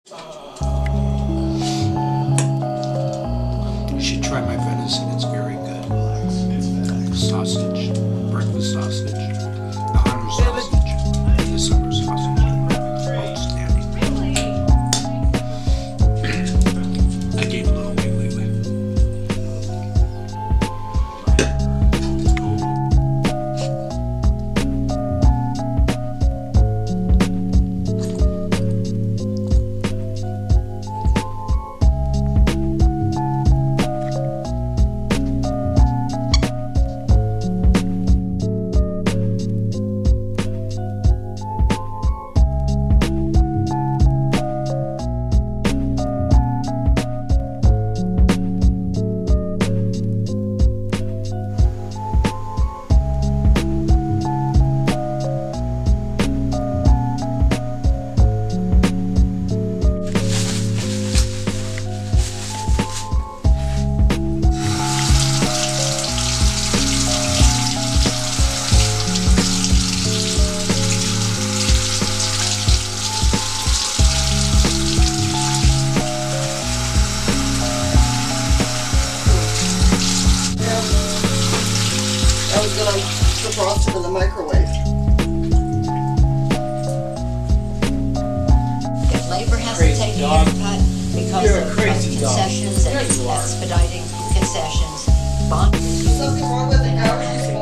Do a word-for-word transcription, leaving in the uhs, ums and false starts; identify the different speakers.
Speaker 1: You should try my venison, it's very good. Sausage, breakfast sausage, the hunter sausage, the summer sausage. Outstanding. I gained a little weight lately.
Speaker 2: I was going to defrost it in the microwave.
Speaker 3: If labor has
Speaker 4: Crazy
Speaker 3: to take a
Speaker 4: dog.
Speaker 3: haircut because
Speaker 4: You're a
Speaker 3: of
Speaker 4: crazy
Speaker 3: uh,
Speaker 4: dog.
Speaker 3: concessions and
Speaker 4: Yeah, you are.
Speaker 3: expediting concessions, bond.
Speaker 2: Something wrong with the hours?